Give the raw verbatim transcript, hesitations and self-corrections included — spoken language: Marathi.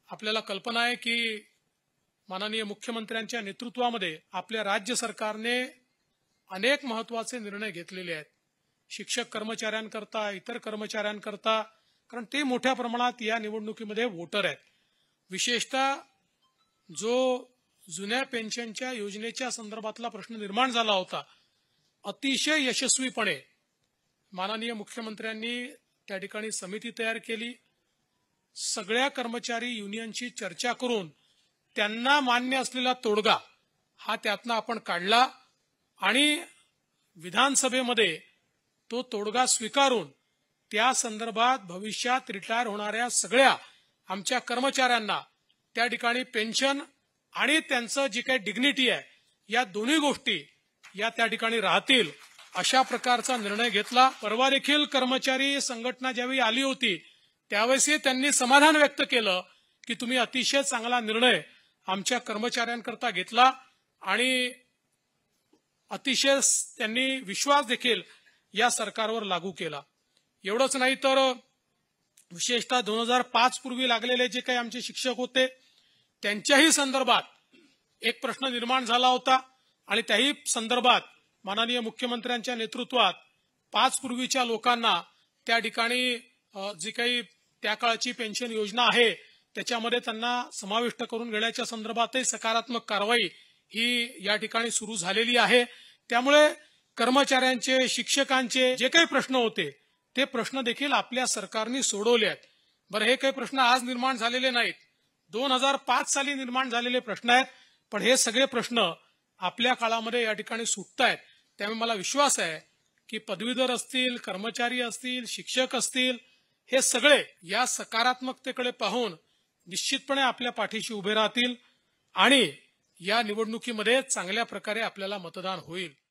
आपल्याला कल्पना आहे की माननीय मुख्यमंत्र्यांच्या नेतृत्वामध्ये आपल्या राज्य सरकारने अनेक महत्त्वाचे निर्णय घेतलेले आहेत। शिक्षक कर्मचाऱ्यांकरता, इतर कर्मचाऱ्यांकरता, कारण ते मोठ्या प्रमाणात या निवडणुकीमध्ये वोटर आहेत। विशेषतः जो जुन्या पेन्शनच्या योजनेच्या संदर्भातला प्रश्न निर्माण झाला होता, अतिशय यशस्वीपणे माननीय मुख्यमंत्र्यांनी त्या ठिकाणी समिती तयार केली। सगळ्या कर्मचारी युनियनची चर्चा करून त्यांना मान्य असलेला तोडगा हा त्यातनं आपण काढला आणि विधानसभेमध्ये तो तोडगा स्वीकारून त्या संदर्भात भविष्यात रिटायर होणाऱ्या सगळ्या आमच्या कर्मचाऱ्यांना त्या ठिकाणी पेन्शन आणि त्यांचं जी काही डिग्निटी आहे या दोन्ही गोष्टी या त्या ठिकाणी राहतील अशा प्रकारचा निर्णय घेतला। परवा देखील कर्मचारी संघटना ज्यावेळी आली होती त्यावेळेसही त्यांनी समाधान व्यक्त केलं की तुम्ही अतिशय चांगला निर्णय आमच्या कर्मचाऱ्यांकरता घेतला आणि अतिशय त्यांनी विश्वास देखील या सरकारवर लागू केला। एवढंच नाही तर विशेषतः दोन हजार पाच पूर्वी लागलेले जे काही आमचे शिक्षक होते त्यांच्याही संदर्भात एक प्रश्न निर्माण झाला होता आणि त्याही संदर्भात माननीय मुख्यमंत्र्यांच्या नेतृत्वात पाच पूर्वीच्या लोकांना त्या ठिकाणी जी काही त्या काळाची पेन्शन योजना आहे त्याच्यामध्ये त्यांना समाविष्ट करून घेण्याच्या संदर्भातही सकारात्मक कारवाई ही या ठिकाणी सुरू झालेली आहे। त्यामुळे कर्मचाऱ्यांचे, शिक्षकांचे जे काही प्रश्न होते ते प्रश्न देखील आपल्या सरकारने सोडवले आहेत। बरं, हे काही प्रश्न आज निर्माण झालेले नाहीत, दोन हजार पाच साली निर्माण झालेले प्रश्न आहेत, पण हे सगळे प्रश्न आपल्या काळामध्ये या ठिकाणी सुटतायत। त्यामुळे मला विश्वास आहे की पदवीधर असतील, कर्मचारी असतील, शिक्षक असतील, हे सगळे या सकारात्मकतेकडे पाहून निश्चितपणे आपल्या पाठीशी उभे राहतील आणि या निवडणुकीमध्ये चांगल्या प्रकारे आपल्याला मतदान होईल।